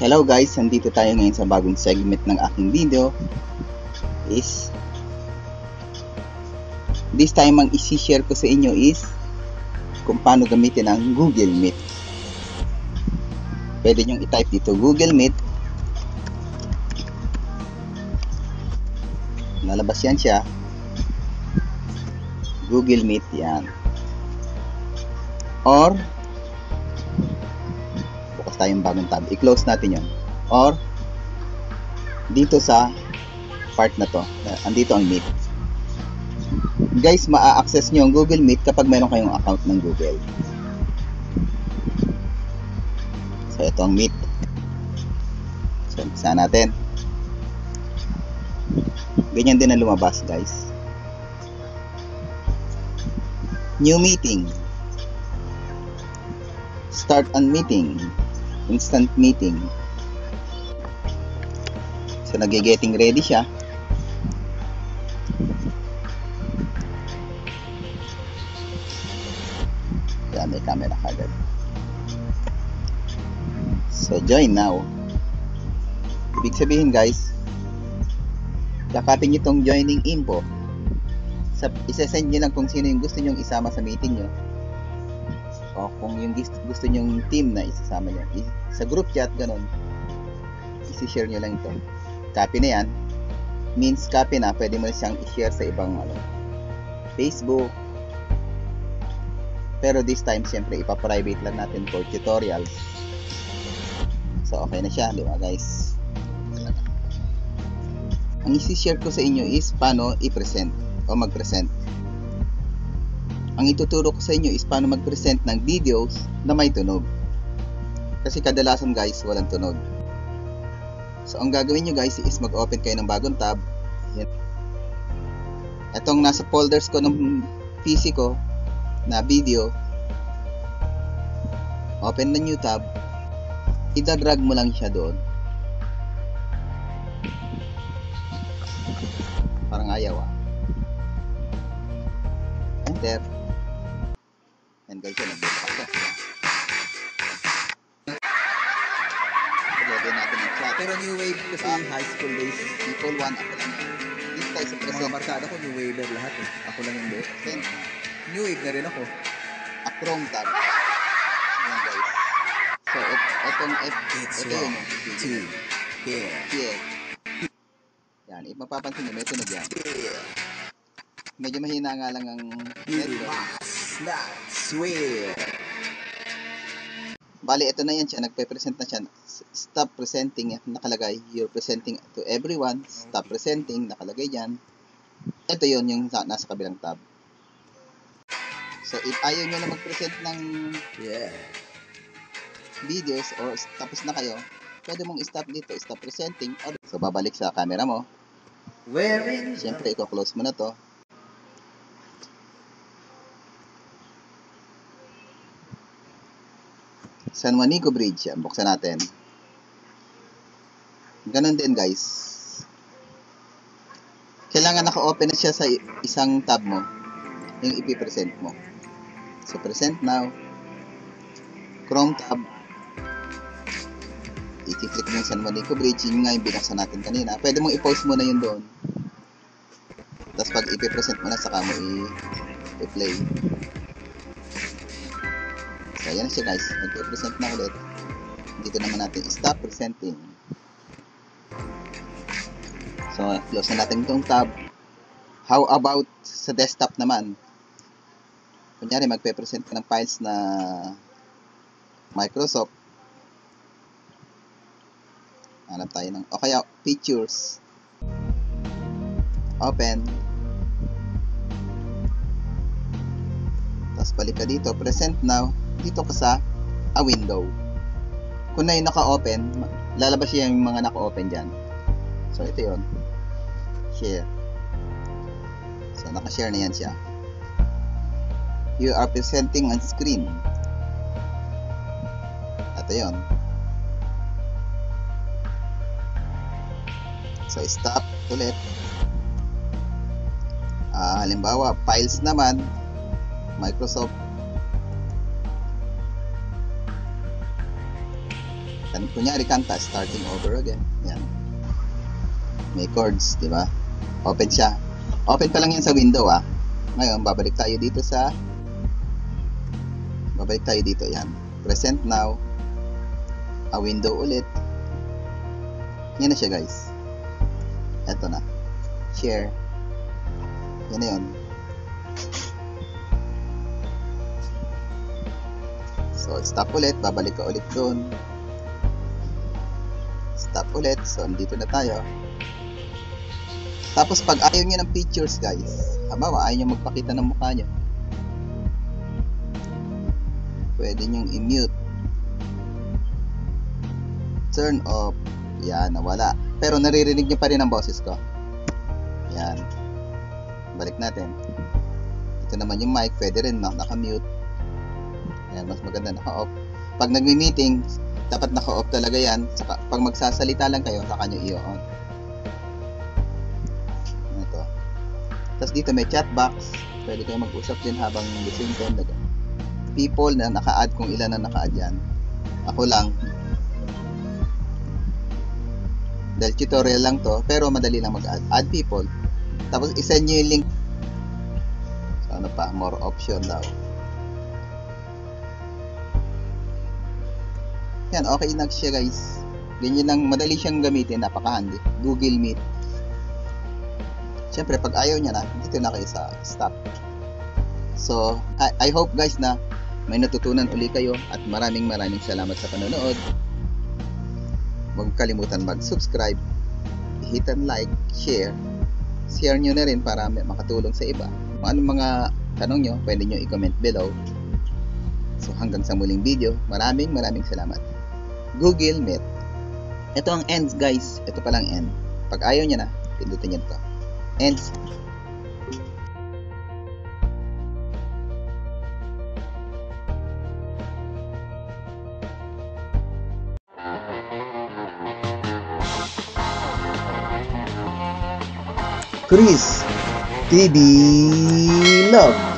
Hello guys, nandito tayo ngayon sa bagong segment ng aking video. This time ang isi-share ko sa inyo is kung paano gamitin ang Google Meet. Pwede nyong i-type dito Google Meet. Lalabas yan siya. Google Meet yan. Or bukas tayong bagong tab. I-close natin yon. Or dito sa part na to, andito ang Meet. Guys, maa-access nyo ang Google Meet kapag meron kayong account ng Google. So ito ang Meet. So umpisa natin. Ganyan din ang lumabas, guys. New meeting. Start on meeting. Instant meeting. So nag-getting ready siya. Yan, may camera kagad. So join now. Ibig sabihin, guys, yakapin nyo itong joining info. Isasend nyo lang kung sino yung gusto nyong isama sa meeting nyo. O kung yung gusto nyong team na isasama nyo. Sa group chat, ganun. Isi-share nyo lang ito. Copy na yan. Means copy na. Pwede mo na siyang i-share sa ibang Facebook. Pero this time, siyempre, ipaprivate lang natin for tutorials. So, okay na siya. Di ba, guys? Ang isi-share ko sa inyo is paano i-present o mag-present. Ang ituturo ko sa inyo is paano mag-present ng videos na may tunog. Kasi kadalasan, guys, walang tunog. So, ang gagawin nyo, guys, is mag-open kayo ng bagong tab. Itong nasa folders ko ng PC ko na video. Open na new tab. Ida-drag mo lang siya doon. Parang ayaw Enter. And guys, yun, nag-access. Lagyan natin ang chat. Pero new wave kasi high school days. People 1, ako lang yan. Dito tayo sa Mga present. barkada ko new waver lahat eh. Ako lang hindi. Present. New wave na rin ako. Chrome tab. Ayan, guys. So, itong ito yun. Here. Yan, mapapansin nyo, may tunog yan. Medyo mahina nga lang ang network. Swear. Bali, ito na yan siya. Nagpe-present na siya. Stop presenting. Nakalagay. You're presenting to everyone. Stop presenting. Nakalagay dyan. Ito yun, yung nasa kabilang tab. So, if ayaw nyo na mag-present ng videos or tapos na kayo, pwede mong stop dito. Stop presenting. So, babalik sa camera mo. Siyempre, i-close mo na to. San Juanico Bridge. Yan, buksan natin. Ganon din, guys. Kailangan naka-open na siya sa isang tab mo. Yung ipipresent mo. So, present now. Chrome tab. I-click mo yung San Juanico Bridge. Yun nga yung binaksan natin kanina. Pwede mong i-pause mo na yun doon. Tapos pag ipipresent mo na, saka mo i-play. So, ayan na siya, guys. Nag-present na ulit. Dito naman natin stop presenting. So, close na natin itong tab. How about sa desktop naman? Kunyari, magpe-present ka ng files na Microsoft. Hanap tayo ng, o kaya, pictures. Open. Tapos balik ka dito, present now. Dito ka sa a window. Kung na yung naka-open, lalabas siya yung mga naka-open dyan. So, ito yun. Share. So, naka-share na yan siya. You are presenting on screen. Ito yun. So, stop ulit. Halimbawa, files naman, Microsoft. Yan. Kunyari kanta, starting over again. Yan. May chords, di ba? Open siya. Open pa lang yan sa window, ah. Ngayon, babalik tayo dito. Yan. Present now. A window ulit. Yan na siya, guys. Eto na. Share. Yan na yun. So, stop ulit. Babalik ka ulit doon. Stop ulit. So, andito na tayo. Tapos, pag ayaw nyo ng pictures, guys. Halimbawa, ayaw nyo magpakita ng mukha nyo. Pwede nyo i-mute. Turn off. Yan, nawala. Pero naririnig nyo pa rin ang boses ko. Yan. Balik natin. Ito naman yung mic. Pwede rin, no? Naka-mute. Yan, mas maganda naka-off. Pag nagmi-meeting, dapat naka-off talaga yan. Saka, pag magsasalita lang kayo, saka nyo i-on. Ito. Tapos dito may chat box. Pwede kayo mag-usap din habang the same time. People na naka-add, kung ilan na naka-add yan. Ako lang. Dahil tutorial lang to, pero madali lang mag-add. Add people. Tapos isend nyo yung link. So ano pa? More option daw. Yan, okay na siya, guys. Ganyan lang, madali siyang gamitin, napaka-handy. Google Meet. Siyempre, pag ayaw niya na, dito na kayo sa stop. So, I hope, guys, na may natutunan uli kayo at maraming salamat sa panonood. Huwag kalimutan mag-subscribe, hit and like, share. Share nyo na rin para makatulong sa iba. Kung anong mga tanong nyo, pwede nyo i-comment below. So, hanggang sa muling video, maraming salamat. Google Meet. Ito ang ends, guys. Ito palang end. Pag ayaw niya na, pindutin nyo ito. Ends. Chris TV Love.